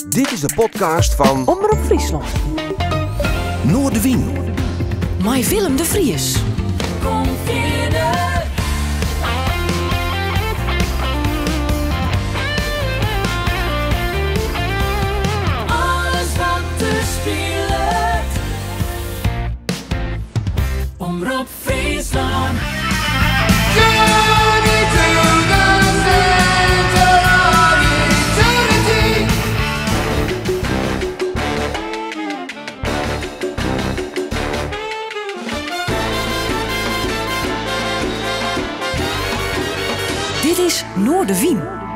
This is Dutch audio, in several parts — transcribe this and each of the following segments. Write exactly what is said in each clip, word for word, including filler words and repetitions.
Dit is de podcast van Omroep Friesland. Noordewien. Met Willem de Vries. Kom verder. Alles wat te spelen. Omroep Friesland. Journey to the center of eternity. Dit is Noordewien.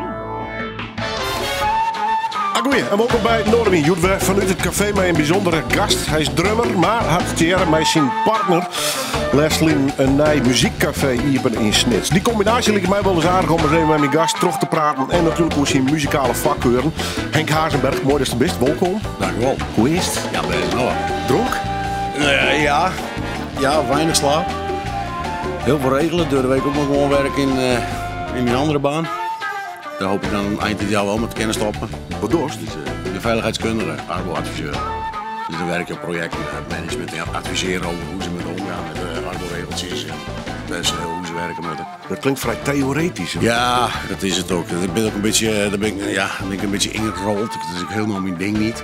Goeie, en welkom bij Noordewien. Joedwe vanuit het café met een bijzondere gast. Hij is drummer, maar had jaren met zijn partner Leslie een nieuw muziekcafé hier in Snits. Die combinatie lijkt mij wel eens aardig om eens even met mijn gast terug te praten. En natuurlijk hoe zijn muzikale vak horen. Henk Hazenberg, mooi dat je er bent. Welkom. Dankjewel. Hoe is het? Ja, ben je nou? Dronk? Uh, ja. Ja, weinig slaap. Heel veel regelen. Door de week ook nog gewoon werken in, uh, in mijn andere baan. Daar hoop ik dan eind dit jaar wel met kennis stoppen. Wat dorst? Dus, uh, de veiligheidskundige, arbo-adviseur. Dus dan werk je op projecten, management en adviseren over hoe ze met omgaan met uh, arbo-regeltjes en personeel, hoe ze werken met het. Dat klinkt vrij theoretisch. Hè? Ja, dat is het ook. Ik ben ook een beetje, daar ben ik, ja, daar ben ik een beetje ingerold. Dat is ook helemaal mijn ding niet.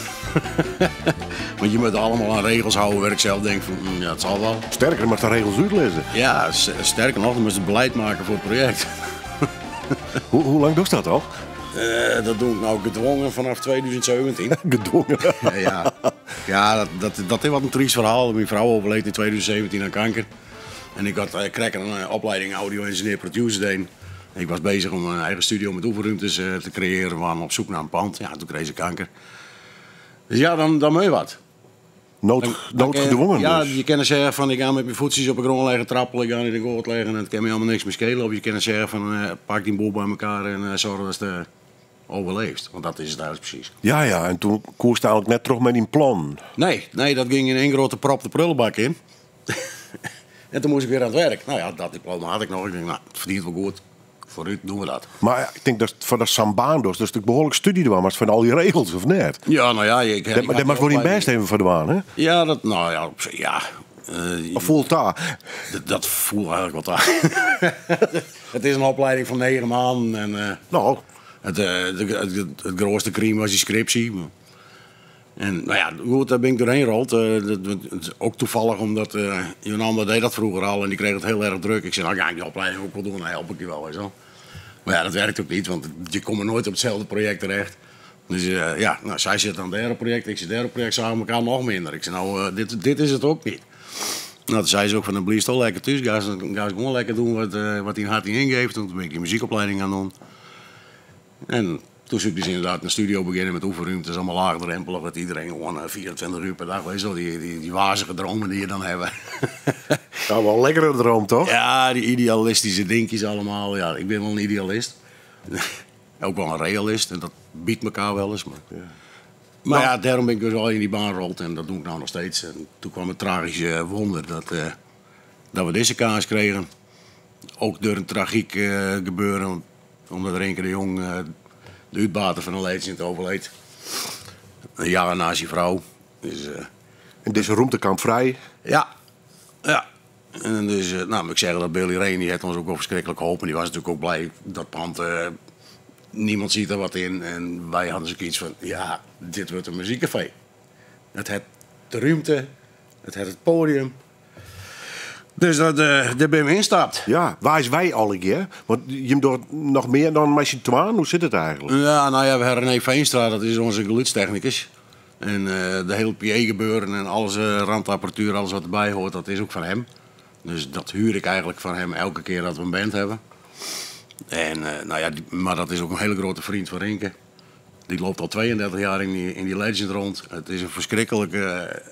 Want je moet allemaal aan regels houden waar ik zelf denk van, mm, ja, het zal wel. Sterker, maar de regels uitlezen. Ja, s- sterker nog, dan moet je het beleid maken voor het project. Hoe, hoe lang doe je dat al? Uh, dat doe ik nou gedwongen vanaf twintig zeventien. Gedwongen. ja, ja. ja dat, dat, dat is wat een triest verhaal. Mijn vrouw overleed in twintig zeventien aan kanker. En ik had uh, kreeg een uh, opleiding audio-engineer-producer deed. Ik was bezig om een eigen studio met oefenruimtes uh, te creëren. We waren op zoek naar een pand. Ja, toen kreeg ze kanker. Dus ja, dan, dan moet je wat. Nood, Dan- noodgedwongen Ja, dus. je kan zeggen van ik ga met mijn voetjes op de grond leggen, trappelen, ik ga in de goot leggen en het kan me allemaal niks meer schelen. Of je kan zeggen van uh, pak die boel bij elkaar en uh, zorg dat je overleeft. Want dat is het eigenlijk precies. Ja, ja, en toen koerste eigenlijk net terug met die plan. Nee, nee, dat ging in één grote prop de prullenbak in. En toen moest ik weer aan het werk. Nou ja, dat diploma had ik nog. Ik denk, nou, het verdient wel goed. Vooruit doen we dat. Maar ja, ik denk dat het voor de Sambaan dus, dat is natuurlijk behoorlijk studie er was van al die regels, of net? Ja, nou ja, ik, Dat, dat was voor die best even verdwaan, hè? Ja, dat, nou ja, op zich, ja. Uh, Of voelt daar? dat, dat voelt eigenlijk wat aan. Het is een opleiding van negen maanden en uh, Nou, het, uh, het, het, het, het grootste crime was die scriptie. En nou ja, goed, daar ben ik doorheen gerold. Uh, dat, dat, het is ook toevallig omdat uh, een ander deed dat vroeger al en die kreeg het heel erg druk. Ik zei, nou ga ik die opleiding ook wel doen, dan help ik je wel. Weet je wel. Maar ja, dat werkt ook niet, want je komt er nooit op hetzelfde project terecht. Dus uh, ja, nou, zij zit aan het derde project, ik zit derde project, zagen we elkaar nog minder. Ik zei, nou, uh, dit, dit is het ook niet. Nou, toen zei ze ook van, dan blijf je toch lekker thuis. Ga eens, ga eens gewoon lekker doen wat, uh, wat hij hart in ingeeft. Toen ben ik die muziekopleiding gaan doen. En toen zoek ik dus inderdaad een studio beginnen met oefenruimtes, allemaal laagdrempelig, dat iedereen gewoon uh, vierentwintig uur per dag, weet je wel, die, die, die wazige dromen die je dan hebben. nou wel een lekkere droom, toch? Ja, die idealistische dingetjes allemaal. Ja, ik ben wel een idealist. Ook wel een realist en dat biedt elkaar wel eens. Maar ja, maar ja daarom ben ik dus al in die baan gerold en dat doe ik nou nog steeds. En toen kwam het tragische wonder dat, uh, dat we deze kaas kregen. Ook door een tragiek uh, gebeuren, omdat Renke de Jong, uh, de uitbater van een legend, overleed. Een jaar na zijn vrouw. Dus, uh, En deze roemtekamp vrij. ja, ja. En dus, uh, nou moet ik zeggen dat Billy Reen, die heeft ons ook wel verschrikkelijk geholpen. Die was natuurlijk ook blij dat pand, uh, niemand ziet er wat in. En wij hadden zoiets iets van, ja, dit wordt een muziekcafé. Het heeft de ruimte, het heeft het podium. Dus dat, uh, daar ben we instapt. Ja, waar is wij al een keer? Want je doet nog meer dan met je twaan. Hoe zit het eigenlijk? Ja, nou ja, we hebben René Veenstra, dat is onze geluidstechnicus. En uh, de hele P A gebeuren en alles, uh, randapparatuur, alles wat erbij hoort, dat is ook van hem. Dus dat huur ik eigenlijk van hem elke keer dat we een band hebben. En, uh, nou ja, die, maar dat is ook een hele grote vriend van Rinke. Die loopt al tweeëndertig jaar in die, in die Legend rond. Het is een verschrikkelijke, uh,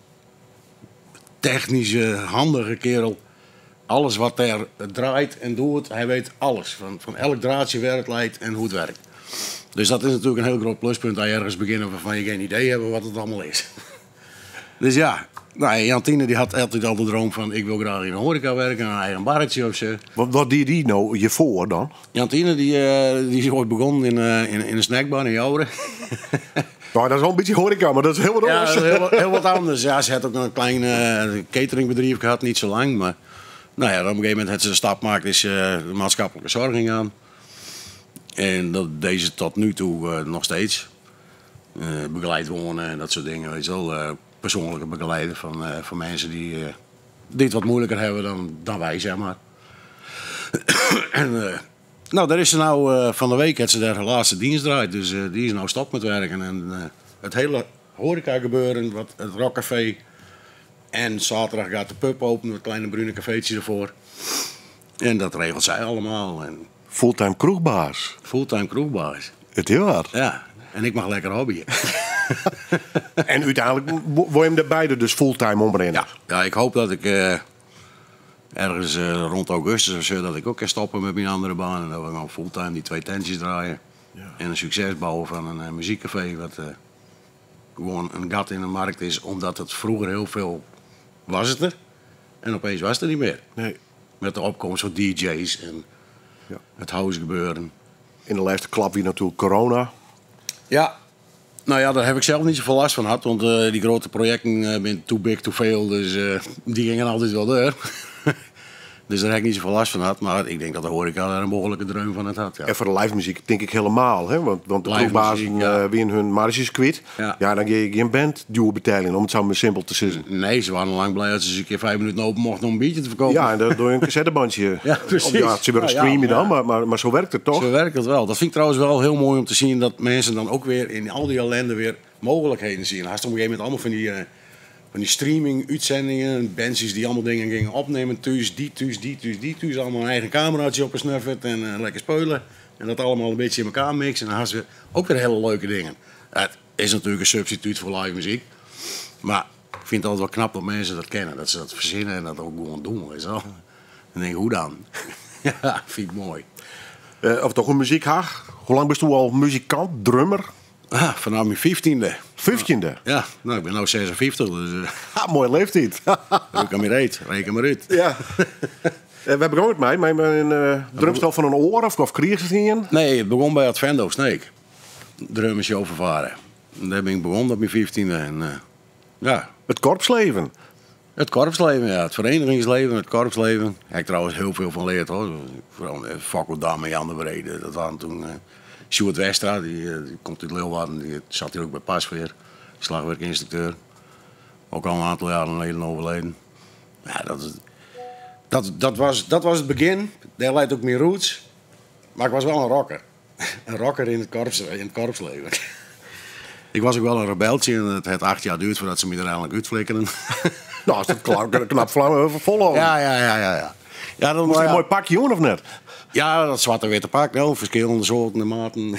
technische, handige kerel. Alles wat er draait en doet, hij weet alles. Van, van elk draadje waar het leidt en hoe het werkt. Dus dat is natuurlijk een heel groot pluspunt dat je ergens beginnen waarvan je geen idee hebt wat het allemaal is. Dus ja, nou, Jantine die had altijd al de droom van... ik wil graag in een horeca werken, een eigen barretje of zo. Wat, wat deed die nou je voor dan? Jantine die, uh, die is ooit begonnen in, uh, in, in een snackbar in Jouweren. Nou, dat is wel een beetje horeca, maar dat is heel wat Ja, anders. dat is heel, heel wat anders. Ja, ze had ook nog een klein uh, cateringbedrijf gehad, niet zo lang. Maar nou ja, op een gegeven moment had ze de stap gemaakt, is uh, de maatschappelijke zorg ingaan. En dat deed ze tot nu toe uh, nog steeds. Uh, begeleid wonen en dat soort dingen, weet je wel. Uh, persoonlijke begeleiden van, uh, van mensen die uh, dit wat moeilijker hebben dan, dan wij, zeg maar. en, uh, nou, daar is ze nou uh, van de week, heeft ze daar haar laatste dienst draait. Dus uh, die is nou stop met werken. En uh, het hele horeca gebeuren, wat, het rockcafé. En zaterdag gaat de pub open, een kleine brune cafeetje ervoor. En dat regelt zij allemaal. En Fulltime kroegbaas. fulltime kroegbaas. Het is waar. Ja, en ik mag lekker hobbyen. En uiteindelijk wo- word je hem er beide dus fulltime ombrengen. Ja, ja, ik hoop dat ik uh, ergens uh, rond augustus of zo... dat ik ook kan stoppen met mijn andere baan. En dat we gewoon fulltime die twee tentjes draaien. Ja. En een succes bouwen van een uh, muziekcafé... wat uh, gewoon een gat in de markt is. Omdat het vroeger heel veel was het er. En opeens was het er niet meer. Nee. Met de opkomst van D J's en Ja. het house gebeuren. In de laatste klap weer natuurlijk corona. Ja, nou ja, daar heb ik zelf niet zoveel last van gehad. Want uh, die grote projecten uh, zijn too big to fail. Dus uh, die gingen altijd wel door. Dus daar heb ik niet zoveel last van gehad. Maar ik denk dat de horeca daar een behoorlijke dreun van het had. Ja. En voor de live muziek denk ik helemaal. Hè? Want, want de Live kroegbazen muziek, ja. uh, weer hun marges kwijt. Ja. Ja, dan geef je geen band duur betaling, om het zo maar simpel te zeggen. Nee, ze waren al lang blij dat ze eens een keer vijf minuten open mochten om een biertje te verkopen. Ja, en dat door een cassettebandje. Ja, precies. Ja, ze willen Ja, ja, streamen dan, ja. maar, maar, maar zo werkt het toch? Zo werkt het wel. Dat vind ik trouwens wel heel mooi om te zien dat mensen dan ook weer in al die ellende weer mogelijkheden zien. Hij is op een gegeven moment allemaal van die, uh, van die streaming-uitzendingen, bandjes die allemaal dingen gingen opnemen. Thuis, die thuis, die thuis, die thuis. Allemaal een eigen cameraatje op een snuffert en uh, lekker speulen. En dat allemaal een beetje in elkaar mixen. En dan hebben ze ook weer hele leuke dingen. Het is natuurlijk een substituut voor live muziek. Maar ik vind het altijd wel knap dat mensen dat kennen. Dat ze dat verzinnen en dat ook gewoon doen. Weet je wel. En denk, hoe dan? Ja, vind ik mooi. Uh, of toch een muziekhaag? Hoe lang bent u al muzikant, drummer? Ah, vanaf mijn vijftiende. Vijftiende. Ja, nou, ik ben nu zesenvijftig, dus uh, Ha, mooie leeftijd. reken maar uit. Reken maar uit. Ja. Uh, we hebben ook met mij, met een uh, drumstel van een oor of, of kreeg ze het in? Nee, het begon bij Advendo Snake. Drummenshow vervaren. En daar ben ik begonnen op mijn vijftiende. En uh, ja, Het korpsleven. het korpsleven, ja. Het verenigingsleven, het korpsleven. Daar heb ik trouwens heel veel van geleerd, hoor. Vooral uh, Fakko Dam en Jan de Brede. Dat waren toen uh, Sjoerd Westra, die, uh, die komt uit Leeuwarden. Die zat hier ook bij Pasveer. Slagwerkinstructeur. Ook al een aantal jaren geleden overleden. Ja, dat, is- dat, dat, was, dat was het begin. Daar leidt ook meer roots. Maar ik was wel een rocker. Een rocker in het, korps, in het korpsleven. Ik was ook wel een rebeltje en het heeft acht jaar duurt voordat ze me er eigenlijk uitflikkeren. Nou, is dat knap, knap vlam volhouden. Ja, ja, ja, ja. ja. Ja, dat Was was het een mooi pakje hoor, of net? Ja, dat zwarte witte pak, wel. Verschillende soorten en maten.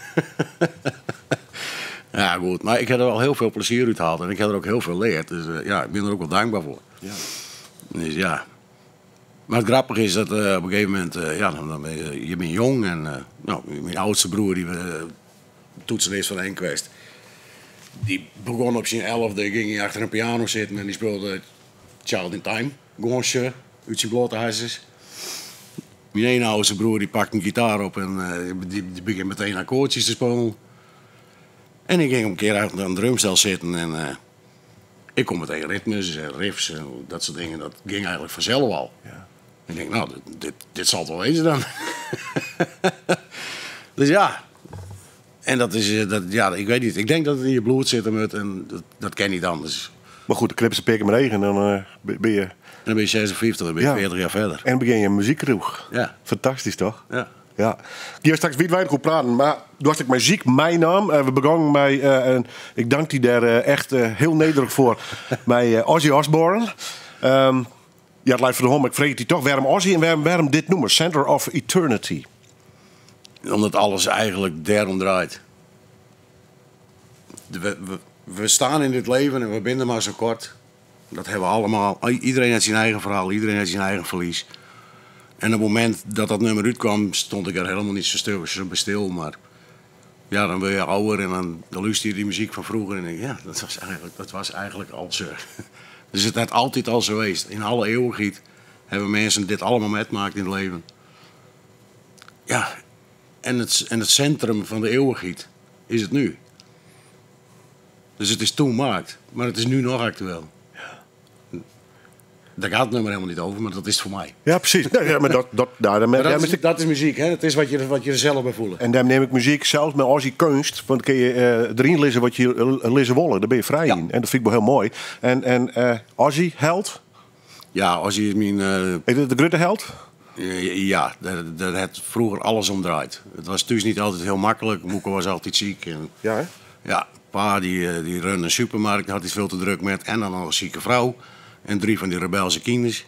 Ja, goed. Maar ik heb er wel heel veel plezier uit gehaald. En ik heb er ook heel veel geleerd. Dus uh, ja, ik ben er ook wel dankbaar voor. Ja. Dus ja. Maar het grappige is dat uh, op een gegeven moment... Uh, ja, dan, dan ben je, je bent jong. En uh, nou, mijn oudste broer, die uh, toetsen is van Enquest. Die begon op zijn elfde, ging hij achter een piano zitten. En die speelde Child in Time. Gonsje, uit zijn blote huisjes. Mijn ene oudste broer die pakt een gitaar op en uh, die, die begint meteen akkoordjes te spelen. En ik ging een keer uit een drumstel zitten en uh, ik kon meteen ritmes en riffs en dat soort dingen. Dat ging eigenlijk vanzelf al. Ja. Ik denk, nou, dit, dit, dit zal het wel wezen dan. Dus ja. En dat is, uh, dat, ja, ik weet niet. Ik denk dat het in je bloed zit en en dat, dat ken niet anders. Maar goed, de knipse pik met regen en dan uh, ben je... En dan ben je zesenvijftig, dan ben je Ja. veertig jaar verder. En dan begin je een muziekkroeg. Ja. Fantastisch toch? Ja. Ja. Hier straks wie weinig goed praten, maar toen ik muziek mijn naam. Uh, we begonnen bij, uh, en ik dank die daar uh, echt uh, heel nederig voor, bij uh, Ozzy Osbourne. Um, ja, het lijkt voor de hond, maar ik vreeg die toch, waarom Ozzy en waarom, waarom dit noemen? Center of Eternity. Omdat alles eigenlijk daarom draait. We, we, we staan in dit leven en we binden maar zo kort. Dat hebben we allemaal. Iedereen heeft zijn eigen verhaal, iedereen heeft zijn eigen verlies. En op het moment dat dat nummer uitkwam, stond ik er helemaal niet zo stil, zo bij stil. Maar ja, dan word je ouder en dan, dan luister je die muziek van vroeger. En denk je, ja, dat was eigenlijk, dat was eigenlijk al zo. Dus het is altijd al zo geweest. In alle eeuwigheid hebben mensen dit allemaal metgemaakt in het leven. Ja, en het, en het centrum van de eeuwigheid is het nu. Dus het is toen gemaakt, maar het is nu nog actueel. Daar gaat het nummer helemaal niet over, maar dat is het voor mij. Ja, precies. Nee, ja, maar dat, dat, nou, dan, Maar dan dat, is is, ik- dat is muziek, hè? Het is wat je, wat je er zelf bij voelt. En dan neem ik muziek zelfs met Ozzy kunst. Want dan kun je uh, erin lezen wat je uh, lezen willen. Daar ben je vrij Ja. in. En dat vind ik wel heel mooi. En, en uh, Ozzy, held. Ja, als je mijn... eh, Is het de grote held? ja, daar, daar had vroeger alles om draait. Het was dus niet altijd heel makkelijk. Moeke was altijd ziek. En, Ja, hè? ja, pa die, eh, die runde een supermarkt, had hij veel te druk met. En dan nog een zieke vrouw. En drie van die rebelse kinders.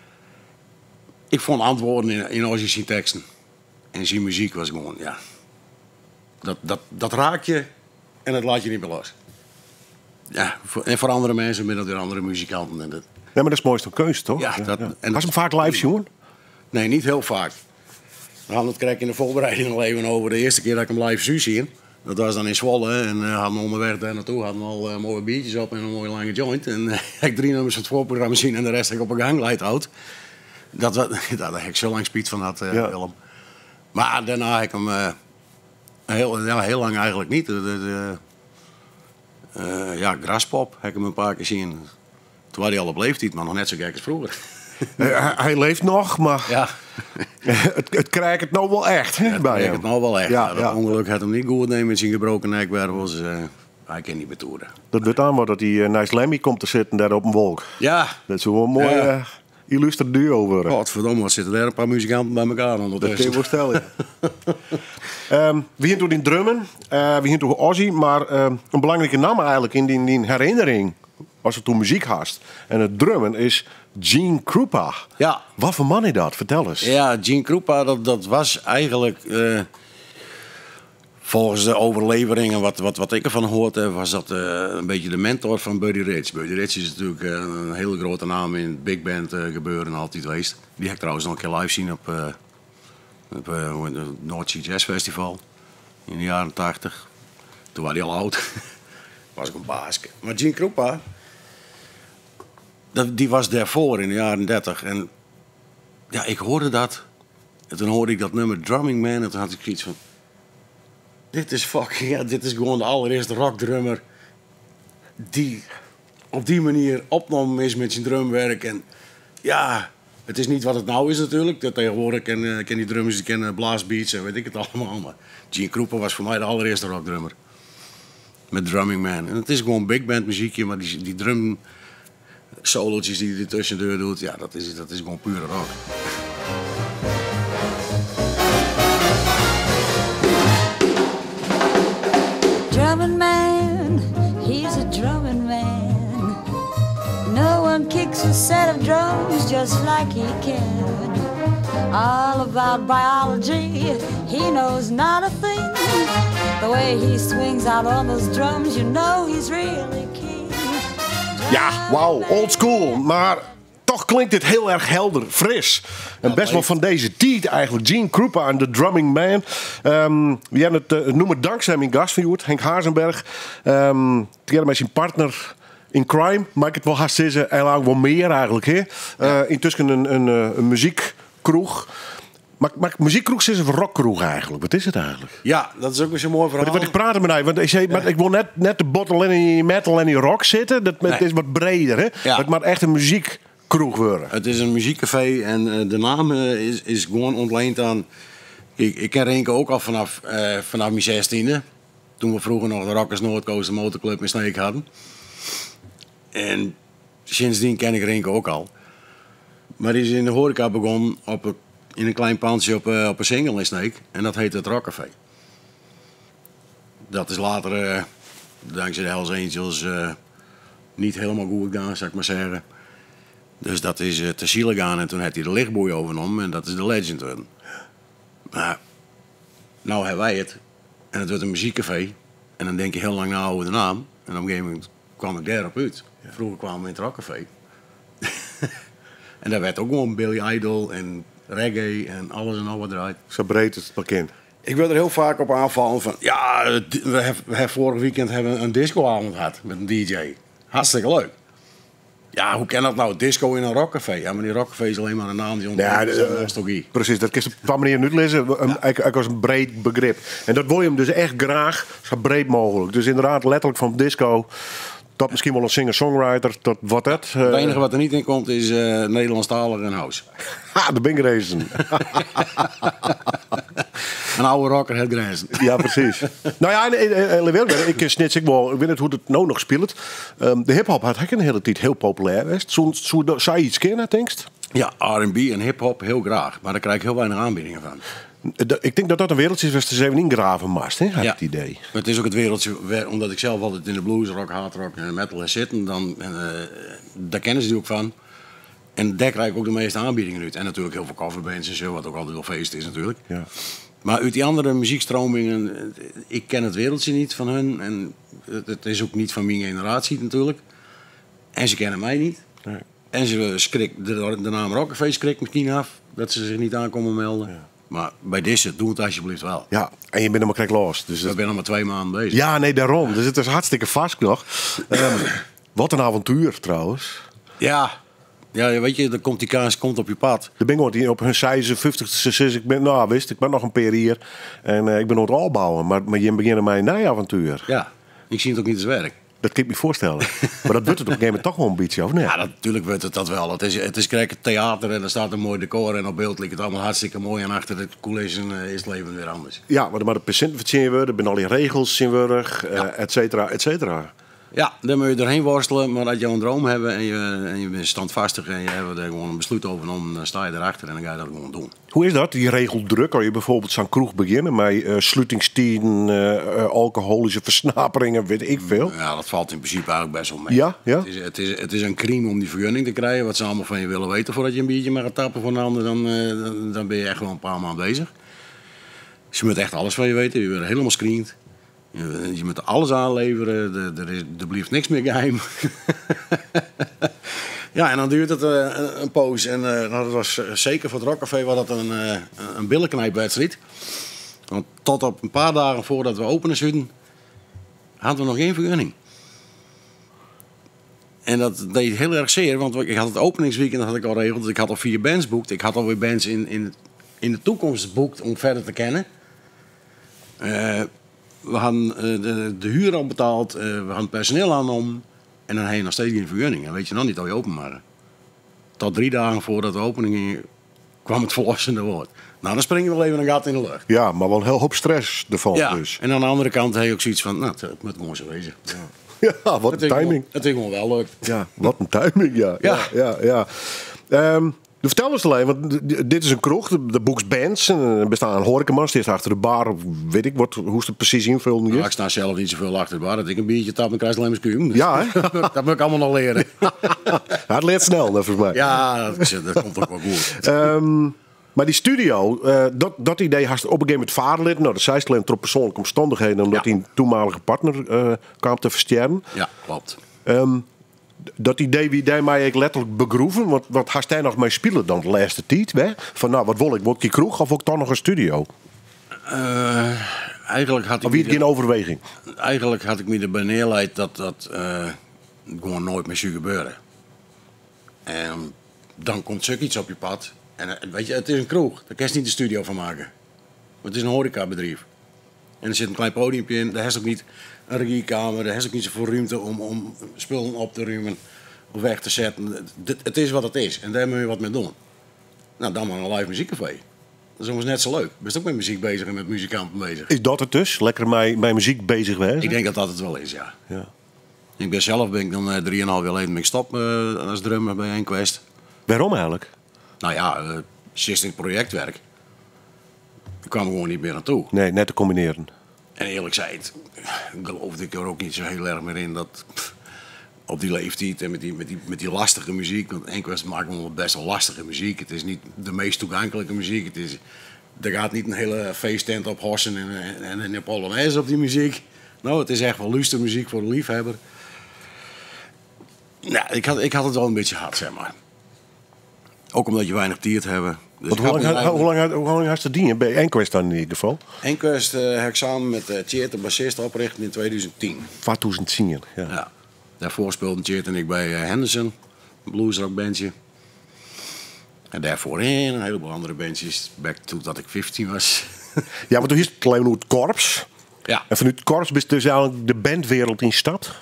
Ik vond antwoorden in, in Ozzy zijn teksten. En zijn muziek was gewoon, ja... Dat, dat, dat raak je en dat laat je niet meer los. Ja, voor, en voor andere mensen ben dat weer andere muzikanten. En dat, Ja, maar dat is het mooiste van keus, toch? Ja, dat- en- Was hem vaak live, jongen? nee, niet heel vaak. We hadden het kreeg in de voorbereiding al even over de eerste keer dat ik hem live zie zien. Dat was dan in Zwolle en uh, hadden we onderweg daar naartoe hadden we al uh, mooie biertjes op en een mooie lange joint. En uh, ik drie nummers van het voorprogramma zien en de rest heb ik op een gangleid houd. Dat, wa- daar heb ik zo lang spiet van had, uh, Ja. Willem. Maar daarna heb ik hem uh, heel, ja, heel lang eigenlijk niet. De, de, de, uh, ja, Graspop heb ik hem een paar keer zien. Toen was hij al op leeftijd, maar nog net zo gek als vroeger. Uh, hij, hij leeft nog, maar Ja. het, het krijgt het nou wel echt hè, bij Ik hem. het nou wel echt. Ja, Ja, dat ja. ongeluk had hem niet goed nemen met zijn gebroken nekwervels. Uh, hij kan niet meer toeren. Dat wordt aan dat hij uh, naast Lemmy komt te zitten daar op een wolk. Ja, Dat is wel een mooie Ja. uh, illustre duo worden. godverdomme, wat zitten er een paar muzikanten bij elkaar Dat kun je ondertussen. wel stellen. Ja. um, we gaan door die drummen, uh, we gaan door Ozzy, maar um, een belangrijke naam eigenlijk in die, in die herinnering, als het toen muziek haast. En het drummen is Gene Krupa. Ja. Wat voor man is dat? Vertel eens. Ja, Gene Krupa, dat, dat was eigenlijk... uh, volgens de overleveringen, wat, wat, wat ik ervan gehoord heb, was dat uh, een beetje de mentor van Buddy Rich. Buddy Rich is natuurlijk uh, een hele grote naam in het big band uh, gebeuren altijd geweest. Die heb ik trouwens nog een keer live zien op, uh, op uh, het North Sea Jazz Festival in de jaren tachtig. Toen was hij al oud. Was ik een baas. Maar Gene Krupa, dat, die was daarvoor in de jaren dertig. En ja, ik hoorde dat. En toen hoorde ik dat nummer Drumming Man. En toen had ik iets van... Dit is fucking... Ja, dit is gewoon de allereerste rockdrummer die op die manier opgenomen is met zijn drumwerk. En ja, het is niet wat het nou is natuurlijk. Dat tegenwoordig ken, uh, ken die drummers, die kennen blastbeats en weet ik het allemaal. Maar Gene Krupa was voor mij de allereerste rockdrummer. Met Drumming Man. En het is gewoon big band muziekje, maar die, die drum solootjes die hij tussendoor doet, ja, dat is, dat is gewoon pure rock. Drumming man, he's a drumming man. No one kicks a set of drums just like he can. All about biology, he knows not a thing. The way he swings out on those drums, you know he's really king. Ja, wauw, old school. Maar toch klinkt dit heel erg helder, fris. En best wel van deze tijd eigenlijk. Gene Krupa en de Drumming Man. Um, we hebben het uh, noemen dankzij mijn gast van Joert, Henk Hazenberg. Um, Tegen met zijn partner in crime, mag ik het wel haast zeggen. En ook wel meer eigenlijk. Hè? Uh, intussen een, een, een, een muziekkroeg. Maar, maar muziekkroeg is een rockkroeg eigenlijk. Wat is het eigenlijk? Ja, dat is ook weer zo'n mooi verhaal. Wat, wat ik praat met mij, want ik, zei, maar ik wil net, net de bottle en die metal en die rock zitten. Dat, Nee. Het is wat breder, hè? Ja. Het moet echt een muziekkroeg worden. Het is een muziekcafé en uh, de naam uh, is, is gewoon ontleend aan... Ik, ik ken Renke ook al vanaf, uh, vanaf mijn zestiende. Toen we vroeger nog de Rockers Noordcoast de motorclub in Sneek hadden. En sindsdien ken ik Renke ook al. Maar die is in de horeca begonnen op een, in een klein pandje op, uh, op een single in Sneek. En dat heette het Rockcafé. Dat is later, uh, dankzij de Hells Angels, uh, niet helemaal goed gedaan, zou ik maar zeggen. Dus dat is uh, te zielig gaan en toen heeft hij de lichtboei overgenomen en dat is de Legend geworden. Maar nou hebben wij het en het wordt een muziekcafé en dan denk je heel lang na over de naam en op een gegeven moment kwam ik daarop uit. Vroeger kwamen we in het Rockcafé. En daar werd ook gewoon Billy Idol en reggae en alles en al wat eruit. Zo breed is het bekend. Ik wil er heel vaak op aanvallen van... Ja, we hebben, we hebben vorig weekend hebben we een discoavond gehad met een D J. Hartstikke leuk. Ja, hoe kan dat nou? Disco in een rockcafé. Ja, maar die rockcafé is alleen maar een naam die Ja, ontdekt de- is. nostalgie. Precies, dat kun je op een manier niet lezen. Eigenlijk als een breed begrip. En dat wil je hem dus echt graag zo breed mogelijk. Dus inderdaad, letterlijk van disco tot misschien wel een singer-songwriter, tot wat het. Het enige wat er niet in komt is uh, Nederlandstalig en house. Ha, de Bingrezen. Een oude rocker het grenzen. Ja, precies. Nou ja, en, en, en, en, ik snits ik wel, ik weet niet hoe het nou nog speelt. Um, de hip-hop had ik een hele tijd heel populair geweest. Zou zou- zou je iets kennen, denkst? Ja, R en B en hip-hop heel graag. Maar daar krijg ik heel weinig aanbiedingen van. Ik denk dat dat een wereldje is waar ze even ingraven mast, hè, had ik Ja. het idee. Maar het is ook het wereldje, waar- omdat ik zelf altijd in de blues, rock, hard rock en metal heb zitten. Dan, en, uh, daar kennen ze die ook van. En daar krijg ik ook de meeste aanbiedingen uit. En natuurlijk heel veel coverbands en zo, wat ook altijd wel feest is natuurlijk. Ja. Maar uit die andere muziekstromingen, eh, ik ken het wereldje niet van hun. En het, het is ook niet van mijn generatie natuurlijk. En ze kennen mij niet. Nee. En ze schrik, de, de naam Rockcafé schrikt misschien af dat ze zich niet aankomen melden. Ja. Maar bij deze, doe het alsjeblieft wel. Ja, en je bent hem krijg los. Dus We dat- zijn nog maar twee maanden bezig. ja, nee, daarom. Dus het is hartstikke vast nog. Um, wat een avontuur trouwens. Ja, ja, weet je, dan komt die kaas komt op je pad. De bingo die op hun size vijftigste zes. Ik ben, nou wist, ik ben nog een paar hier. En uh, ik ben nog het opbouwen. Maar, maar je begint met een nijavontuur. Ja, ik zie het ook niet als werk. Dat kan ik me voorstellen. Maar dat wordt het op een gegeven moment toch wel een beetje, of nee? Ja, dat, natuurlijk weet het dat wel. Het is, het is kijk, theater en er staat een mooi decor en op beeld lijkt het allemaal hartstikke mooi. En achter de coulissen uh, is het leven weer anders. Ja, maar, maar de patiënten zien we, er zijn al die regels zien we, uh, Ja. et cetera, et cetera. Ja, dan moet je erheen worstelen, maar als je een droom hebt en je, en je bent standvastig en je hebt er gewoon een besluit over genomen, dan sta je erachter en dan ga je dat gewoon doen. Hoe is dat, die regeldruk? Kan je bijvoorbeeld zo'n kroeg beginnen met uh, sluitingstijden, uh, uh, alcoholische versnaperingen, weet ik veel? Ja, dat valt in principe eigenlijk best wel mee. Ja, ja. Het, is, het, is, het is een crime om die vergunning te krijgen, wat ze allemaal van je willen weten voordat je een biertje mag gaan tappen van een ander, dan, uh, dan, dan ben je echt wel een paar maanden bezig. Ze moeten echt alles van je weten, je wordt helemaal screend. Je, je moet alles aanleveren, er, er, is, er blijft niks meer geheim. Ja, en dan duurt het uh, een, een poos. En uh, nou, dat was uh, zeker voor het Rockcafé was dat een, uh, een billenknijpwedstrijd. Want tot op een paar dagen voordat we openen zouden, hadden we nog geen vergunning. En dat deed heel erg zeer, want ik had het openingsweekend had ik al geregeld. Ik had al vier bands boekt. Ik had alweer bands in, in, in de toekomst geboekt om verder te kennen. Uh, we hadden uh, de, de huur al betaald, uh, we hadden het personeel aangenomen. En dan heb je nog steeds geen vergunning. En weet je nog niet dat je open mag. Tot drie dagen voordat de opening ging, kwam het verlossende woord. Nou, dan spring je wel even een gat in de lucht. Ja, maar wel een heel hoop stress ervan Ja, dus. en aan de andere kant heb je ook zoiets van, nou, het moet mooi zo wezen. Ja. Ja, wat Het een is gewoon- timing. Het is gewoon wel leuk. Ja, wat een timing, ja. ja. Ja. ja, ja. Um, vertel eens alleen, want d- dit is een kroeg, de, de boeks bands. En er bestaan een horecamans, die is achter de bar, weet ik wat, hoe ze het precies invullen Nou, is. ik sta zelf niet zoveel achter de bar. Dat ik een biertje tap en krijg alleen maar spuum. Dus Ja, hè? dat moet ik allemaal nog leren. Ja, het leert snel, volgens mij. Ja, dat, is, dat komt ook wel goed. Um, maar die studio, uh, dat, dat idee had op een gegeven moment vaderlid. Nou, dat zei ze alleen door persoonlijke omstandigheden, omdat Ja. hij een toenmalige partner uh, kwam te versterren. Ja, klopt. Um, dat idee wie die mij ik letterlijk begroeven. Want wat had hij nog mee spelen dan de laatste tijd? Hè? Van nou, wat wil ik? Wil ik die kroeg of ook dan nog een studio? Uh, eigenlijk had ik Of wie me het geen er- overweging? Eigenlijk had ik me erbij neerleid dat dat uh, gewoon nooit meer zou gebeuren. En dan komt zulk iets op je pad. En uh, weet je, het is een kroeg. Daar kan je niet een studio van maken. Het is een horecabedrijf. En er zit een klein podiumpje in. Daar is ook niet een regiekamer. Daar is ook niet zoveel ruimte om, om spullen op te ruimen of weg te zetten. Het, het is wat het is. En daar moet je wat mee doen. Nou, dan maar een live muziekcafé. Dat is soms net zo leuk. Je bent ook met muziek bezig en met muzikanten bezig. Is dat het dus? Lekker met, met muziek bezig geweest? Ik denk dat dat het wel is, ja. Ja. Ik ben zelf ben ik dan uh, drieënhalf jaar geleden ben ik stop uh, als drummer bij Enquest. Waarom eigenlijk? Nou ja, uh, zestig projectwerk. Ik kwam er gewoon niet meer naartoe. Nee, net te combineren. En eerlijk gezegd, geloofde ik er ook niet zo heel erg meer in dat pff, op die leeftijd en met die, met die, met die lastige muziek. Want Enquest maakt wel best wel lastige muziek. Het is niet de meest toegankelijke muziek. Het is, er gaat niet een hele feesttent op hossen en, en, en een polonaise op die muziek. Nou, het is echt wel luister muziek voor de liefhebber. Nou, ik had, ik had het wel een beetje hard, zeg maar. Ook omdat je weinig tijd hebt. Dus Want ik hoe, had lang, me hoe, lang, eigenlijk- hoe lang had je die? Bij Enquest dan in ieder geval? Enquest uh, heb ik samen met uh, Tjeerd, de bassist, opgericht in twintig tien. twintig tien, ja. Ja. Daarvoor speelden Tjeerd en ik bij uh, Henderson, een bluesrockbandje. En daarvoor in een heleboel andere bandjes, back to dat ik vijftien was. Ja, maar toen is het alleen het korps. Ja. En vanuit het korps ben je dus eigenlijk de bandwereld in stad.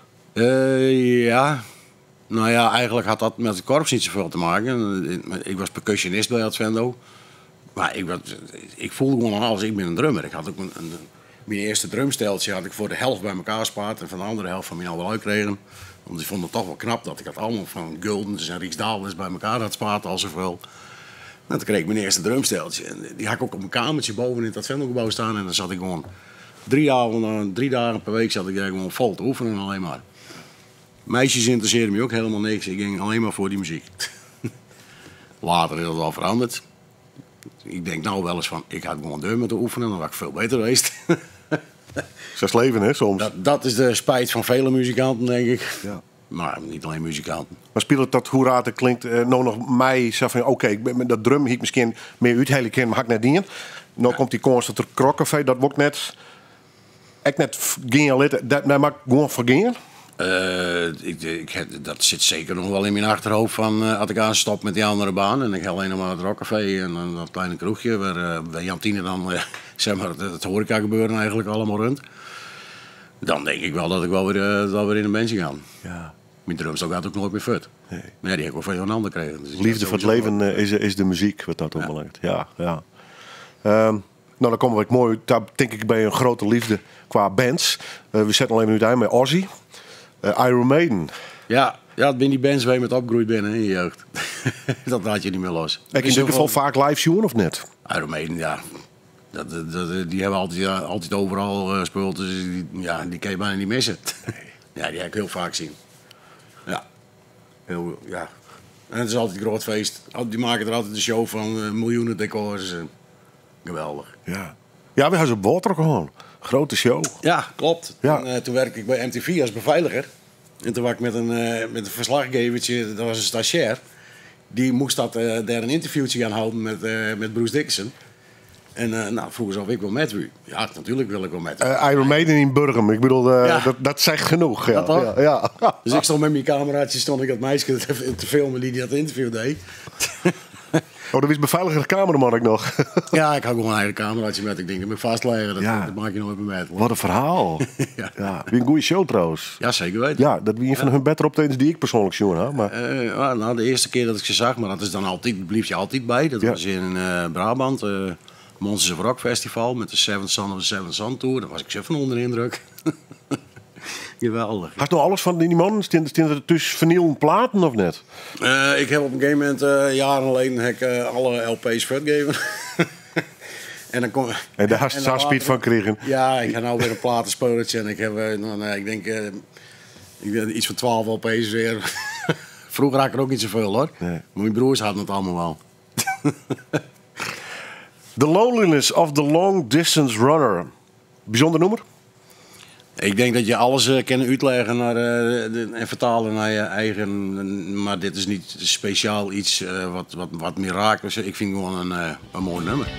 Uh, ja. Nou ja, eigenlijk had dat met het korps niet zoveel te maken. Ik was percussionist bij Advendo. Maar ik, was, ik voelde gewoon aan alles, ik ben een drummer. Ik had ook een, een, mijn eerste drumsteltje had ik voor de helft bij elkaar gespaard. En van de andere helft van mij al wel uitgekregen. Want ik vond het toch wel knap dat ik het allemaal van Guldens en Rijksdaalders bij elkaar had gespaard al zoveel. En toen kreeg ik mijn eerste drumsteltje. En die had ik ook op mijn kamertje boven in het Advendo-gebouw staan. En dan zat ik gewoon drie, avonden, drie dagen per week zat ik daar gewoon vol te oefenen alleen maar. Meisjes interesseerden me ook helemaal niks. Ik ging alleen maar voor die muziek. Later is dat wel veranderd. Ik denk nou wel eens van, ik had gewoon deur met te oefenen, dan was ik veel beter geweest. Dat is leven, hè, soms. Dat, dat is de spijt van vele muzikanten, denk ik. Ja. Maar niet alleen muzikanten. Maar speelt dat hoe raar het klinkt, uh, nou nog mij zei van, oké, okay, met dat drum hiek misschien meer uithelen kennen, maar had ik net niet. Nou komt die constant er krokcafé, dat wordt net, ik net geen lid, dat mij mag gewoon vergingen. Uh, ik, ik, dat zit zeker nog wel in mijn achterhoofd van uh, als ik aanstop met die andere baan en ik ga alleen nog maar het rockcafé en dan dat kleine kroegje waar, uh, waar Jantine dan uh, zeg maar het, het horeca gebeuren eigenlijk allemaal runt. Dan denk ik wel dat ik wel weer, uh, wel weer in een bandje ga. Ja. Mijn drumstok had ook nooit meer fut. Nee. Maar ja, die heb ik wel van jou een ander gekregen. Dus Liefde voor het leven uh, is, is de muziek, wat dat ombelangt. Ja, ja. Um, nou, dan komen we mooi, daar denk ik bij een grote liefde qua bands. Uh, we zetten alleen nu uit met Ozzy. Uh, Iron Maiden. Ja, ja, dat ben die bands waar je met opgroeid bent in je jeugd. Dat laat je niet meer los. Heb je in ieder geval vaak live zien of net? Iron Maiden, ja. Dat, dat, dat, die hebben altijd, ja, altijd overal uh, gespeeld, dus die, ja, die kan je bijna niet missen. Ja, die heb ik heel vaak zien. Ja. Heel, ja. En het is altijd een groot feest. Die maken er altijd een show van uh, miljoenen decors. Uh, geweldig. Ja. Ja, we hebben ze op water gewoon. Grote show. Ja, klopt. Ja. En, uh, toen werkte ik bij M T V als beveiliger. En toen was ik met een, uh, met een verslaggevertje, dat was een stagiair. Die moest dat, uh, daar een interviewtje gaan houden met, uh, met Bruce Dickinson. En uh, nou, vroegen ze of ik wil met u. Ja, natuurlijk wil ik wel met u. Uh, Iron Maiden in Burgum. Ik bedoel, uh, Ja. dat, dat zegt genoeg. Ja, Dat toch? ja, ja. Dus ik stond met mijn cameraatje, stond ik dat meisje te, te filmen die dat interview deed. Oh, dat is beveiliger cameraman ik nog. Ja, ik had gewoon een eigen cameraatje met. Ik denk, dat moet ik vastleggen. Dat, Ja. dat maak je nooit meer met. Wat een verhaal. Ja. Ja. Wie een goede show trouwens. Ja, zeker weten. Ja, dat wie een van hun beter optredens die ik persoonlijk zie. Hè? Maar Uh, nou, de eerste keer dat ik ze zag, maar dat is dan altijd, blief je altijd bij. Dat Ja. was in uh, Brabant, uh, Monsters of Rock Festival met de Seventh Son of the Seventh Son Tour. Daar was ik zo van onder de indruk. Geweldig. had nou alles van die man? Staan er tussen vernielende platen of net? Uh, ik heb op een gegeven moment, uh, jaren geleden, heb ik, uh, alle L P's vergeven. En dan kom, En daar had je en zo dan speed later- van kregen. Ja, ik ga nou weer een platenspelertje en ik heb, uh, nou, nee, ik denk, uh, ik denk iets van twaalf L P's weer. Vroeger had ik er ook niet zoveel hoor. Nee. Maar mijn broers hadden het allemaal wel. The Loneliness of the Long Distance Runner. Bijzonder nummer? Ik denk dat je alles uh, kan uitleggen naar, uh, de, en vertalen naar je eigen. Maar dit is niet speciaal iets uh, wat, wat, wat meer raakt. Dus ik vind gewoon een, uh, een mooi nummer.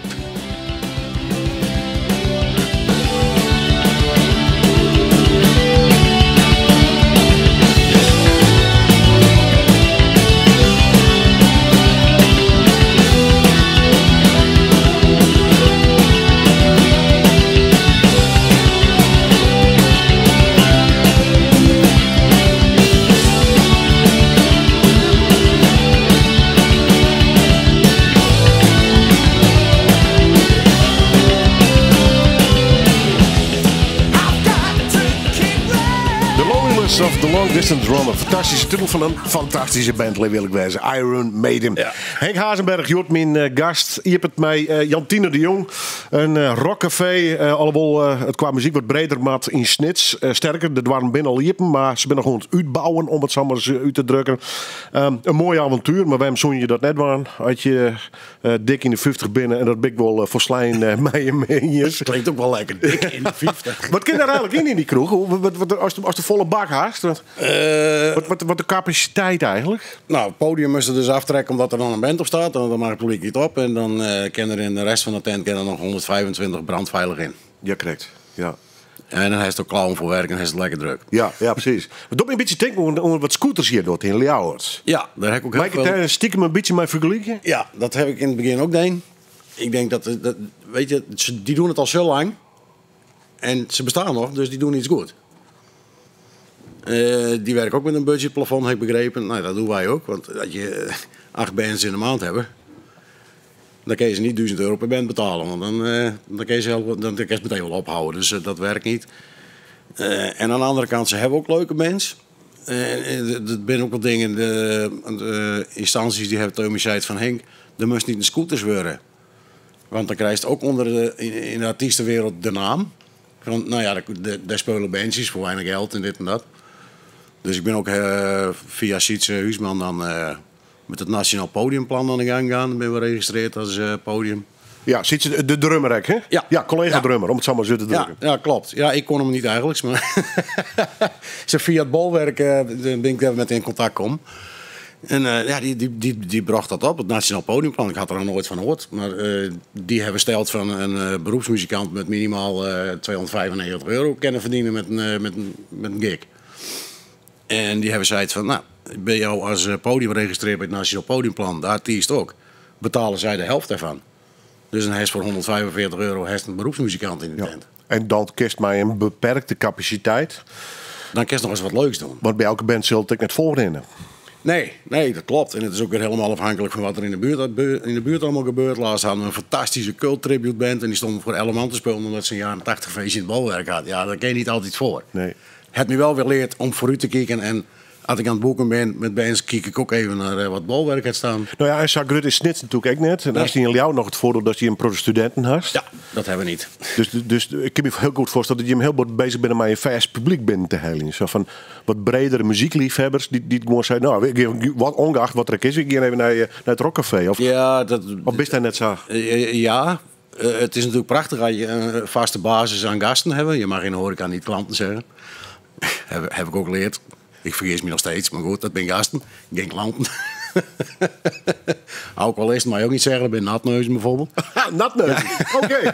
Of the Long Distance Runner. Fantastische titel van een fantastische band, wil ik wijzen. Iron Maiden. Ja. Henk Hazenberg, Jort, mijn uh, gast. Je hebt het mij uh, Jantine de Jong. Een uh, rockcafé. Uh, allemaal uh, het qua muziek wat breder maat in Snits. Uh, sterker, er waren binnen al liepen, maar ze zijn nog gewoon het uitbouwen om het samen eens uit te drukken. Um, een mooi avontuur, maar waarom zoen je dat net waren? Had je uh, dik in de vijftig binnen en dat ben ik wel uh, voor slijn uh, mij en meentjes. Klinkt ook wel lekker dik in de vijftig. Wat kan daar eigenlijk in in die kroeg? Wat, wat, wat, als, de, als de volle bak haast? Wat, Eh, wat, wat, wat de capaciteit eigenlijk? nou, het podium moesten dus aftrekken omdat er dan een band op staat. Dan, dan mag het publiek niet op. En dan uh, kan er in de rest van de tent kan er nog honderdvijfentwintig brandveilig in. Ja, correct. Ja. En dan heeft het ook klauwen voor werk en dan is het lekker druk. Ja, ja, precies. Wat doet me een beetje denken om, om wat scooters hier door in Ljouwert. Ja, daar heb ik ook heel Maak je veel... daar stiekem een beetje mee vergelijken? Ja, dat heb ik in het begin ook gedaan. Ik denk dat, dat... Weet je, ze- die doen het al zo lang. En ze bestaan nog, dus die doen iets goed. Eh, die werken ook met een budgetplafond, heb ik begrepen. Nou, dat doen wij ook. Want als je eh, acht bands in de maand hebben... dan kun je ze niet duizend euro per band betalen. Want dan, eh, dan kun je ze, heel- dan kun je ze meteen wel ophouden. Dus eh, dat werkt niet. Eh, en aan de andere kant, ze hebben ook leuke bands. Eh, er zijn ook wat dingen... De, de instanties die hebben tegen me gezegd van... Henk, er moest niet een scooters worden. Want dan krijg je ook onder de, in, in de artiestenwereld de naam. Van, nou ja, daar- daar spelen bandjes voor weinig geld en dit en dat. Dus ik ben ook eh, via Sietse Huisman dan eh, met het Nationaal Podiumplan aan de gang gegaan. Dan ben we geregistreerd als eh, podium. Ja, zit je de drummer, hè? Ja. Ja, collega Ja. drummer, om het zo maar zo te Ja, drukken. ja, klopt. Ja, ik kon hem niet eigenlijk. Maar ze via het bolwerk eh, ben ik daar met in contact kom. En eh, ja, die, die, die, die bracht dat op, het Nationaal Podiumplan. Ik had er nog nooit van gehoord. Maar eh, die hebben stelt van een eh, beroepsmuzikant met minimaal eh, tweehonderdvijfennegentig euro kunnen verdienen met een, eh, met een, met een gig. En die hebben gezegd van, nou, ik ben jou als eh, podium geregistreerd bij het Nationaal Podiumplan, de artiest ook. Betalen zij de helft daarvan. Dus dan heeft voor honderdvijfenveertig euro heeft een beroepsmuzikant in de Ja. tent. En dan kiest mij een beperkte capaciteit. Dan kun je nog eens wat leuks doen. Want bij elke band zult ik net volgen. Nee, nee, dat klopt. En het is ook weer helemaal afhankelijk van wat er in de buurt, in de buurt allemaal gebeurt. Laatst hadden we een fantastische cult tribute band. En die stonden voor elf man te spelen omdat ze een jaren tachtig feestje in het bolwerk had. Ja, daar ken je niet altijd voor. Nee. Het me wel weer leerd om vooruit te kijken. En als ik aan het boeken ben met bands, kijk ik ook even naar eh, wat bolwerk gaat staan. Nou ja, en Sagrut is Snits natuurlijk ook net. En Nee. als die in jou nog het voordeel dat je een producenten had. Ja, dat hebben we niet. Dus, dus ik kan me heel goed voorstellen dat je hem heel goed bezig bent om met een vast publiek binnen te halen. Zo van wat bredere muziekliefhebbers die, die gewoon zeggen, nou, ik- wat, ongeacht wat er is, ik ga even naar, je- naar het Rockcafé. Of, Ja, dat, of is dat net zo? Eh, ja, eh, het is natuurlijk prachtig als je een vaste basis aan gasten hebt. Je mag in de horeca niet klanten zeggen. heb, heb ik ook geleerd. Ik vergis me nog steeds, maar goed, dat ben gasten, geen klanten. Alcoholist mag je ook niet zeggen, dat ben natneuzen bijvoorbeeld. Natneus. Oké.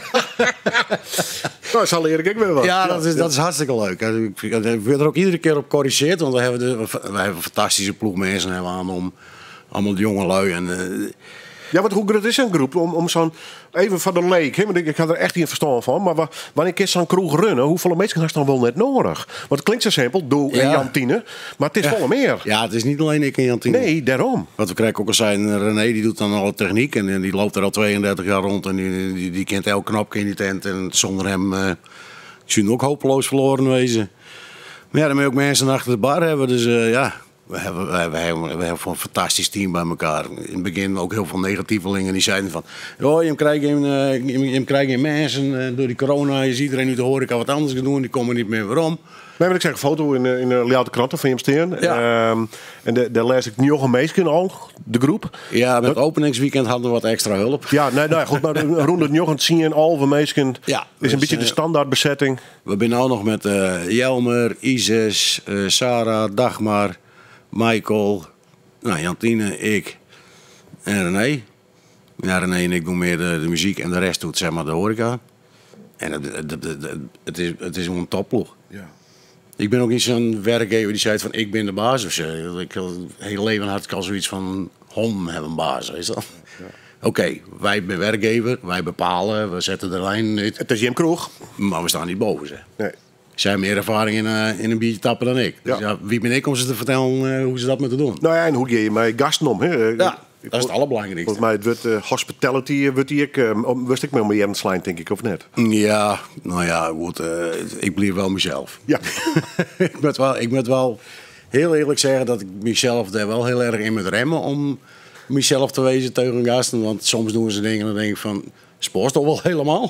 Nou, zal leer ik weer wat. Ja, dat is, dat is hartstikke leuk. Ik ik word er ook iedere keer op gecorrigeerd, want we hebben, de, we hebben een fantastische ploeg mensen hebben aan om allemaal de jonge lui. En, eh, Ja, want hoe groot is een groep? Om, om zo'n, even van de leek, hè, want ik, ik ga er echt niet verstand van. Maar wa- wanneer kun je zo'n kroeg runnen? Hoeveel mensen heb je dan wel net nodig? Want het klinkt zo simpel, doe en Ja. Jantine. Maar het is volle meer. ja, het is niet alleen ik en Jantine. Nee, daarom. Want we krijgen ook al zijn René, die doet dan alle techniek. En, en die loopt er al tweeëndertig jaar rond. En die, die, die kent elk knopje in die tent. En zonder hem uh, zullen ook hopeloos verloren wezen. Maar ja, dan moet je ook mensen achter de bar hebben. Dus uh, ja, we hebben, we, hebben, we, hebben, we hebben een fantastisch team bij elkaar. In het begin ook heel veel negatievelingen die zeiden van... Oh, je krijgt geen, uh, je, je krijgt geen mensen uh, door die corona. Je ziet iedereen nu de horeca wat anders gaan doen. Die komen niet meer waarom. Nee, maar ik zeg een foto in, de- in de Leeuwarden Kranten van je steen. Ja. Ehm, en de- daar lees ik nog een meisje al, de groep. Ja, met het openingsweekend hadden we wat extra hulp. Ja, nee, nee, goed, maar rond het nog zien al van meisje Ja, is een dus, beetje de eh, standaardbezetting. We zijn nu nog met eh, Jelmer, Isis, eh, Sarah, Dagmar, Michael, nou, Jantine, ik en René. Ja, René en ik doen meer de, de muziek en de rest doet zeg maar de horeca. En het, het, het, het, het is, het is gewoon een topploeg. Ja. Ik ben ook niet zo'n werkgever die zei van ik ben de baas of zo. Ik, het hele leven had ik al zoiets van honden hebben een baas. Weet je wel? Oké, wij zijn werkgever, wij bepalen, we zetten de lijn uit. Het is Jim Kroeg. Maar we staan niet boven ze. Nee. Zij hebben meer ervaring in, uh, in een biertje tappen dan ik. Dus Ja. ja, wie ben ik om ze te vertellen uh, hoe ze dat moeten doen? Nou ja, en hoe ga je met gasten om? Hè? Ja, dat is het allerbelangrijkste. Volgens mij het wordt, uh, hospitality uh, wordt die ik, uh, wist ik me om slijn, denk ik, of net? Ja, nou ja, goed. Uh, ik blijf wel mezelf. Ja. ik, moet wel, ik moet wel heel eerlijk zeggen dat ik mezelf daar wel heel erg in moet remmen om mezelf te wezen tegen gasten. Want soms doen ze dingen en dan denk ik van, spoort toch wel helemaal?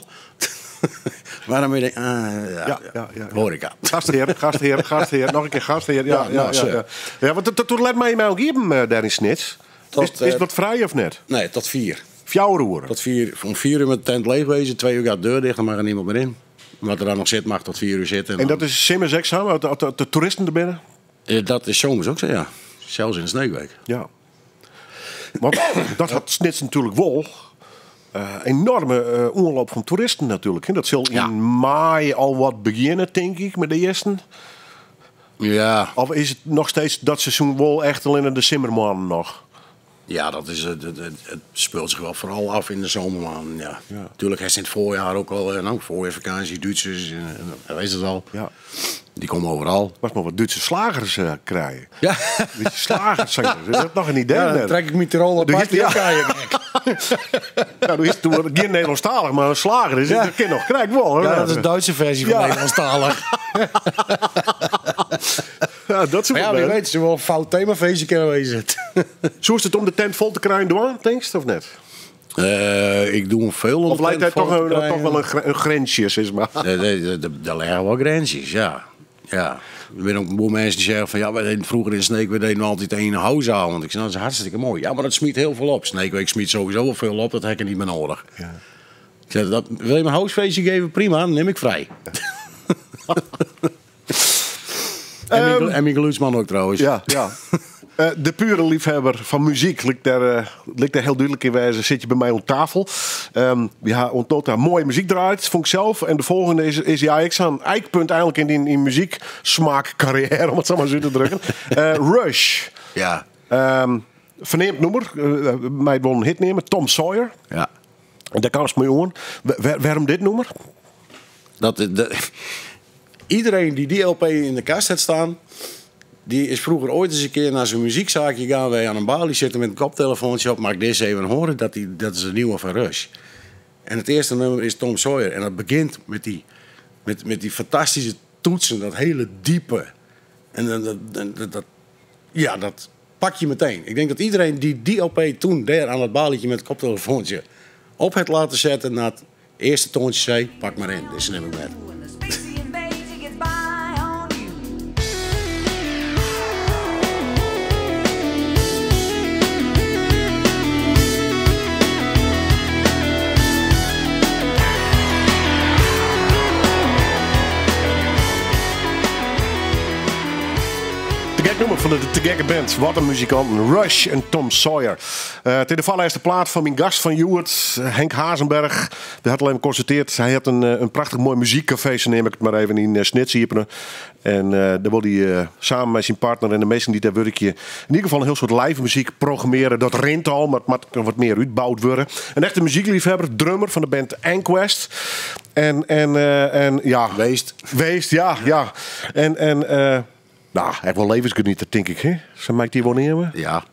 Maar dan ben je ah, ja, Ja, ja, ja, ja. horeca. Gastheer, gastheer, gastheer, nog een keer gastheer. Ja, Ja, ja, nou, ja, zo. ja. Ja, want toen let mij mij ook even uh, daar in Snits. Tot, Is, is eh, het wat vrij of net? Nee, tot vier. Fjouwer roeren. Tot vier, om vier uur met de tent leeg wezen, twee uur gaat de deur dicht, dan mag er niemand meer in. Omdat er dan nog zit mag tot vier uur zitten. En, En dan- dat is Simmers examen, uit, uit, uit de toeristen er binnen? Eh, dat is zomers ook zo, ja. Zelfs in de Sneekweek. Ja. Want dat had Snits natuurlijk wel. Uh, enorme uh, omloop van toeristen natuurlijk. Hè. Dat zal Ja. in maai al wat beginnen, denk ik, met de eerste. Ja, Of is het nog steeds dat seizoen wel echt al in de decembermaanden nog? ja, dat is, het, het, het- het speelt zich wel vooral af in de zomermaanden. Ja. Natuurlijk heeft in het voorjaar ook al, eh, nou, voorjaarvakantie, Duitsers, en, en, en weet het al. Ja. Die komen overal. Was maar wat Duitse slagers uh, krijgen. Ja, Beetje slagers zijn er. Is dat nog een idee? ja dan net? trek ik mijn Tirol op Doe pad. je- ja. Ja, Nou, toen is het toen geen Nederlandstalig, maar een slager is. Ja. Dat ken nog. Krijg wel. Hè? ja, dat is de Duitse versie van Ja. Nederlandstalig. Ja, dat is Maar ja, wel wie leuk. weet, ze wel een fout themafeestje kunnen wezen. Zo is het om de tent vol te krijgen door, denk je, of net? Eh, ik doe hem veel om Of de lijkt hij tent toch, vol te een, krijgen. toch wel een, gre- een grensje, zeg maar? Nee, nee, nee, nee, daar liggen wel grensjes, ja. Ja. Er zijn ook een boel mensen die zeggen van ja, we deden vroeger in Sneek, we deden altijd één huiszaal. Want ik zei, nou, dat is hartstikke mooi. Ja, maar dat smiet heel veel op. Sneekweek smiet sowieso wel veel op, dat heb ik niet meer nodig. Ja. Ik zei, dat, wil je me een huisfeestje geven? Prima, dan neem ik vrij. en mijn- Ehm, en mijn geluidsman ook trouwens. Ja, ja. Eh, de pure liefhebber van muziek ligt daar, eh, ligt daar heel duidelijk in wijze. Zit je bij mij aan tafel. Um, ja, ontdekt daar mooie muziek draait, vond ik zelf. En de volgende is, is ja, ik sta een eikpunt eigenlijk in die in muziek smaakcarrière, om het zo maar zo te drukken. Eh, Rush. Ja. Um, verneemt nummer, uh, mij wil een hit nemen, Tom Sawyer. Ja. En daar kan het mee aan. Wa- waarom dit nummer? Dat, dat, iedereen die die L P in de kast heeft staan, die is vroeger ooit eens een keer naar zo'n muziekzaakje gegaan. Wij aan een balie zitten met een koptelefoontje op. Mag ik deze even horen? Dat, die, dat is een nieuwe van Rush. En het eerste nummer is Tom Sawyer. En dat begint met die, met, met die fantastische toetsen. Dat hele diepe. En dat, dat, dat, dat- ja, dat pak je meteen. Ik denk dat iedereen die die L P toen daar aan het balietje met het koptelefoontje op heeft laten zetten. Na het eerste toontje zei, pak maar in. Dit neem ik met. Te gek nummer van de Te Gekke Band. Wat een muzikant. Rush en Tom Sawyer. Uh, het in de vallijste plaat van mijn gast van Joert, Henk Hazenberg. Die had alleen geconstateerd. Hij had een, uh, een prachtig mooi muziekcafé. Zo neem ik het maar even in uh, Snitsiepen. En uh, daar wil hij uh, samen met zijn partner en de meesten die daar werkje in ieder geval een heel soort live muziek programmeren. Dat rent al, maar het moet wat meer uitgebouwd worden. Een echte muziekliefhebber, drummer van de band Anquest. En, en, uh, en ja... Weest. Weest, ja, ja. En... en uh, nou, hij heeft wel levensgenieten, denk ik, hè? Ze maakt die wel nemen. Ja.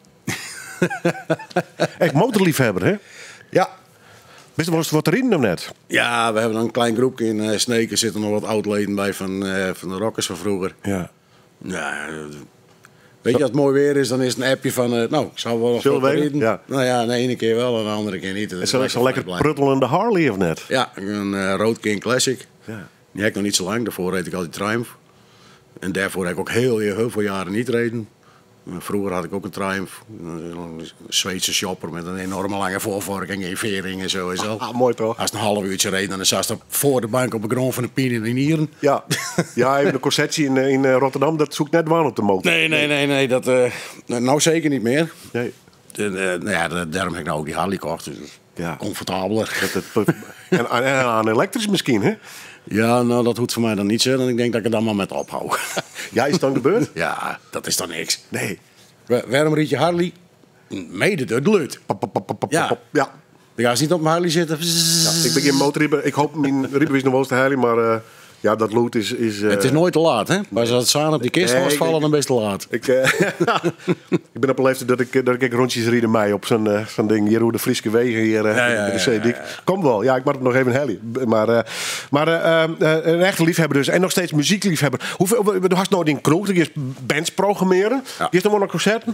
Echt motorliefhebber, hè? Ja. Wist je wel eens wat erin dan net? Ja, we hebben een klein groepje in uh, Sneek. Er zitten nog wat oud-leden bij van, uh, van de Rockers van vroeger. Ja. Ja, uh, weet je, als het mooi weer is, dan is het een appje van... Uh, nou, ik zou wel nog Zullen wat we? erin. Ja. Nou ja, de ene keer wel en de andere keer niet. Dat En is zo zo lekker blij. pruttelende Harley of net? Ja, een uh, Road King Classic. Ja. Die heb ik nog niet zo lang. Daarvoor reed ik altijd Triumph. En daarvoor heb ik ook heel, heel veel jaren niet reden. Vroeger had ik ook een Triumph. Een Zweedse shopper met een enorme lange voorvorking en vering en zo. En zo. Ah, mooi toch? Als het een half uurtje reed, dan zat ze voor de bank op de grond van de pien in de nieren. Ja. Ja, even de concessie in, in uh, Rotterdam, dat zoekt net waan op de motor. Nee, nee, nee, nee. Dat, uh, nou zeker niet meer. Nee. De, uh, nou ja, de, daarom heb ik nou ook die Harley gekocht. Dus Ja. comfortabeler. Dat het, en, en aan elektrisch misschien, hè? Ja, nou dat hoeft voor mij dan niet zo. Dan ik denk dat ik het dan maar met ophoud. Ja, is het dan gebeurd? Ja, dat is dan niks. Nee. Wa- Waarom riet je Harley? Mede door de lut. Pop, pop, pop, pop, pop, Ja. pop. Ja. Dan gaan ze niet op mijn Harley zitten. Ja, ik ben geen motorrieber. Ik hoop mijn rieber is nog wel eens te heilig, maar uh, ja, dat lood is... is uh, Het is nooit te laat, hè? Maar als het zaan op die kist Nee, was ik- vallen, ik- dan best te laat. Ik, uh, ik ben op een leeftijd dat ik, dat ik rondjes rieden mij op zo'n uh, zo'n ding. Hier hoe de Friese wegen hier uh, Ja, ja, bij de ja, Zeedik. ja, ja. Komt wel. Ja, ik mag het nog even hellen. Maar, uh, maar uh, uh, een echte liefhebber dus. En nog steeds muziekliefhebber. Hoeveel, du hast nooit in kroeg. Je is bands programmeren. Ja. Je is nog wel nog concerten.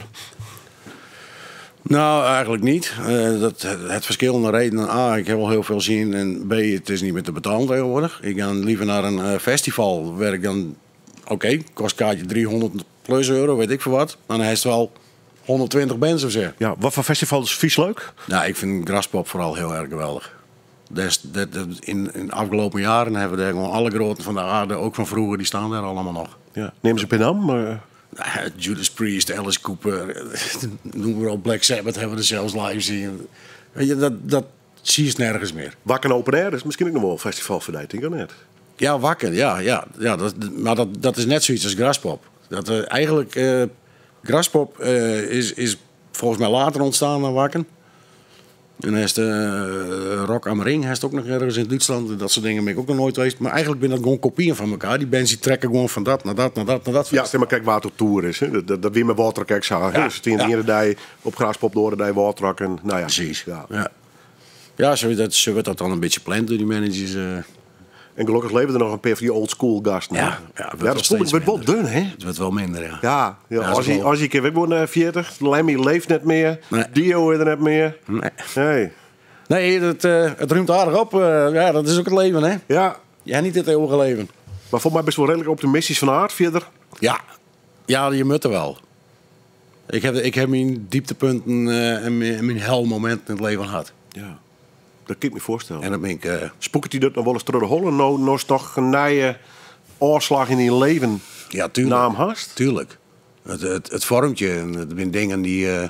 Nou, eigenlijk niet. Uh, dat, het verschillende redenen. A, ik heb al heel veel zin. En B, het is niet meer te betalen tegenwoordig. Ik ga liever naar een uh, festival. Waar ik dan... Oké, okay, kost kaartje driehonderd plus euro, weet ik veel wat. Maar dan heeft het wel honderdtwintig bands of zo. Ja, wat voor festival is vies leuk? Nou, ik vind Graspop vooral heel erg geweldig. Dus, dat, dat, in, in de afgelopen jaren hebben we daar gewoon alle groten van de aarde, ook van vroeger, die staan daar allemaal nog. Ja. Neem ze op in naam, maar... Nou, Judas Priest, Alice Cooper, noemen we al Black Sabbath, hebben we er zelfs live zien. Weet je, dat, dat zie je nergens meer. Wakker Open Air is misschien ook nog wel een festival voor die, denk ik net. Ja, Wakker, ja. ja, ja dat, maar dat, dat is net zoiets als Graspop. Dat, uh, eigenlijk, uh, Graspop uh, is, is volgens mij later ontstaan dan Wakker. En hij is de uh, Rock am Ring, hij is ook nog ergens in Duitsland. Dat soort dingen ben ik ook nog nooit geweest. Maar eigenlijk ben dat gewoon kopieën van elkaar. Die bands die trekken gewoon van dat naar dat, naar dat, naar dat. Ja, maar kijk waar het op tour is. Hè. Dat, dat, dat weer met Watertrack kijk zag. Ja, Dus het in de ja. ene dij op Graspop door de dij Watertrack. En nou ja. Precies. Ja. Ja, ja zo, dat, zo wordt dat dan een beetje pland door die managers. Uh. En gelukkig leven er nog een paar van die old school gasten. Ja, ja, ja, ja dat stond wordt wel dun, hè? Het wordt wel minder, ja. Ja, ja, Ja, als dat is je wel- als je ik word naar veertig, Lemmy leeft net meer, Nee. Dio is er net meer. Nee, Nee. nee het, uh, het ruimt aardig op. Uh, ja, dat is ook het leven, hè. Ja, Ja, niet het eeuwige leven. maar volgens mij best wel redelijk optimistisch van aard verder. Ja, ja je moet er wel. Ik heb, ik heb mijn dieptepunten uh, en mijn, en mijn helmomenten in het leven gehad. Ja, dat kan ik me voorstellen. En dan ben ik... Uh, Spoekt hij dat nog wel eens terug de hollen? Nou, nou is toch een nieuwe oorslag in je leven ja, tuurlijk. naam hast? Tuurlijk. Het, het, het vormtje, en het zijn dingen die, uh,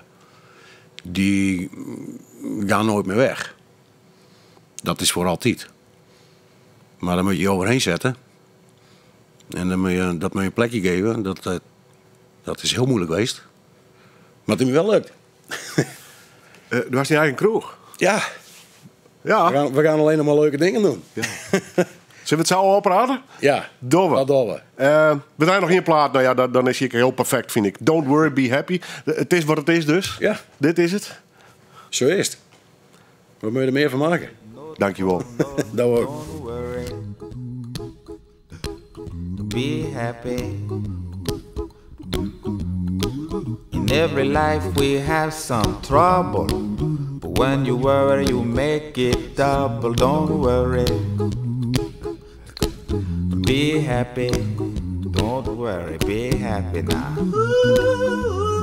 die gaan nooit meer weg. Dat is voor altijd. Maar dan moet je je overheen zetten. En dan moet je, dat moet je een plekje geven. Dat, dat, dat is heel moeilijk geweest. Maar het is me wel lukt. Uh, er was niet eigen kroeg. Ja, Ja. we gaan, we gaan alleen nog maar leuke dingen doen. Zullen we het zo opraden? Ja, Doen we. dat doen we. Uh, we zijn nog in plaat. Nou ja, dan, dan is hij heel perfect, vind ik. Don't worry, be happy. Uh, het is wat het is dus. Ja. Dit is het. Zo is het. Wat moet je er meer van maken? Dankjewel. Dat ook. Don't worry. Be happy. In every life we have some trouble. But when you worry, you make it double. Don't worry. Be happy. Don't worry. Be happy now.